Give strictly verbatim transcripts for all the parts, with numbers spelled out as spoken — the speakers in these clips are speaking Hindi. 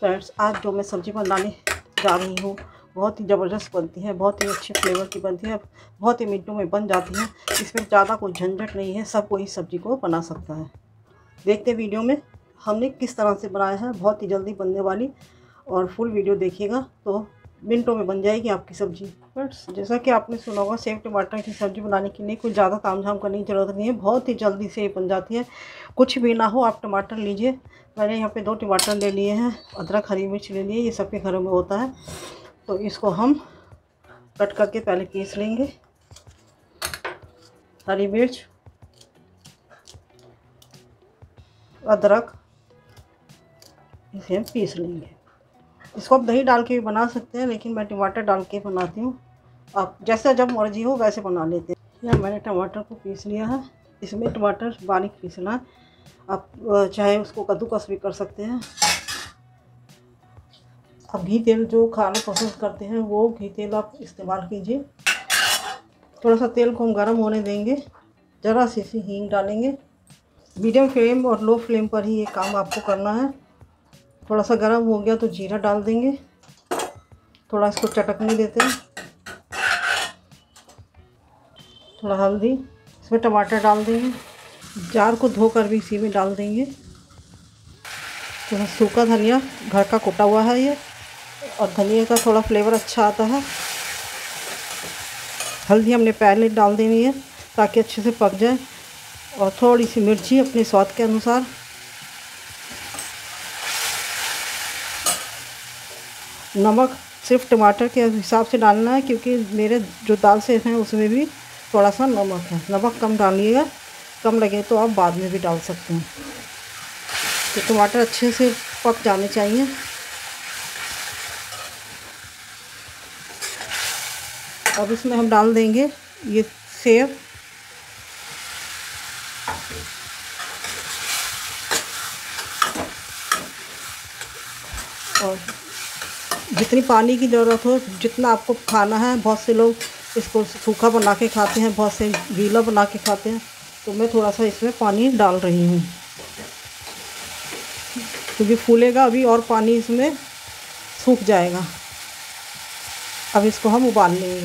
फ्रेंड्स, आज जो मैं सब्ज़ी बनाने जा रही हूँ बहुत ही ज़बरदस्त बनती है, बहुत ही अच्छे फ्लेवर की बनती है, बहुत ही मिनटों में बन जाती है। इसमें ज़्यादा कोई झंझट नहीं है, सब कोई सब्ज़ी को बना सकता है। देखते वीडियो में हमने किस तरह से बनाया है, बहुत ही जल्दी बनने वाली, और फुल वीडियो देखिएगा तो मिनटों में बन जाएगी आपकी सब्ज़ी। फ्रेंड्स, जैसा कि आपने सुना होगा, सेव टमाटर की सब्ज़ी बनाने के लिए कुछ ज़्यादा तामझाम करने की ज़रूरत नहीं है, बहुत ही जल्दी से बन जाती है। कुछ भी ना हो, आप टमाटर लीजिए। मैंने यहाँ पे दो टमाटर ले लिए हैं, अदरक हरी मिर्च ले लिए, ये सबके घरों में होता है। तो इसको हम कट करके पहले पीस लेंगे। हरी मिर्च, अदरक, इसे हम पीस लेंगे। इसको आप दही डाल के भी बना सकते हैं, लेकिन मैं टमाटर डाल के बनाती हूँ। आप जैसा जब मर्जी हो वैसे बना लेते हैं। यह मैंने टमाटर को पीस लिया है। इसमें टमाटर बारीक पीसना है, आप चाहे उसको कद्दूकस भी कर सकते हैं। अब घी तेल जो खाना पसंद करते हैं वो घी तेल आप इस्तेमाल कीजिए। थोड़ा सा तेल को हम गर्म होने देंगे, ज़रा सी सी हींग डालेंगे। मीडियम फ्लेम और लो फ्लेम पर ही ये काम आपको करना है। थोड़ा सा गर्म हो गया तो जीरा डाल देंगे, थोड़ा इसको चटकने देते हैं। थोड़ा हल्दी, इसमें टमाटर डाल देंगे, जार को धोकर भी इसी में डाल देंगे। थोड़ा सूखा धनिया, घर का कुटा हुआ है ये, और धनिया का थोड़ा फ्लेवर अच्छा आता है। हल्दी हमने पहले डाल देनी है ताकि अच्छे से पक जाए, और थोड़ी सी मिर्ची अपने स्वाद के अनुसार। नमक सिर्फ टमाटर के हिसाब से डालना है, क्योंकि मेरे जो दाल से हैं उसमें भी थोड़ा सा नमक है। नमक कम डालिएगा, कम लगे तो आप बाद में भी डाल सकते हैं। तो टमाटर अच्छे से पक जाने चाहिए। अब इसमें हम डाल देंगे ये सेव, और जितनी पानी की ज़रूरत हो, जितना आपको खाना है। बहुत से लोग इसको सूखा बना के खाते हैं, बहुत से गीला बना के खाते हैं, तो मैं थोड़ा सा इसमें पानी डाल रही हूँ, क्योंकि फूलेगा अभी और पानी इसमें सूख जाएगा। अब इसको हम उबाल लेंगे।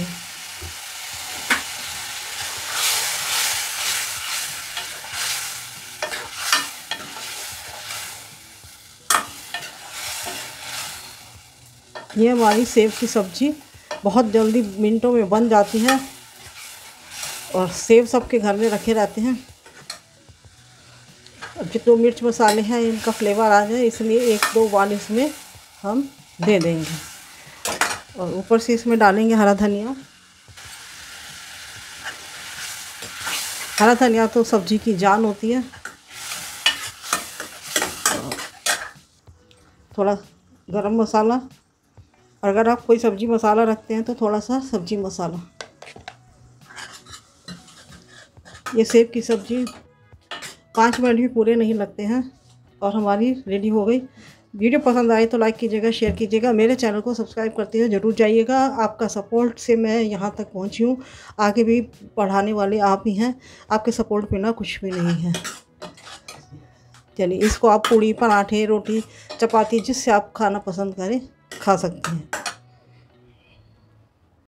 ये हमारी सेव की सब्ज़ी बहुत जल्दी मिनटों में बन जाती है, और सेव सबके घर में रखे रहते हैं। अब जितने मिर्च मसाले हैं इनका फ्लेवर आ जाए, इसलिए एक दो उबाल इसमें हम दे देंगे, और ऊपर से इसमें डालेंगे हरा धनिया। हरा धनिया तो सब्ज़ी की जान होती है। थोड़ा गरम मसाला, अगर आप कोई सब्ज़ी मसाला रखते हैं तो थोड़ा सा सब्ज़ी मसाला। ये सेव की सब्ज़ी पाँच मिनट भी पूरे नहीं लगते हैं, और हमारी रेडी हो गई। वीडियो पसंद आए तो लाइक कीजिएगा, शेयर कीजिएगा, मेरे चैनल को सब्सक्राइब करते हुए ज़रूर जाइएगा। आपका सपोर्ट से मैं यहाँ तक पहुँची हूँ, आगे भी बढ़ाने वाले आप ही हैं। आपके सपोर्ट बिना कुछ भी नहीं है। चलिए, इसको आप पूड़ी, पराठे, रोटी, चपाती, जिससे आप खाना पसंद करें खा सकते हैं।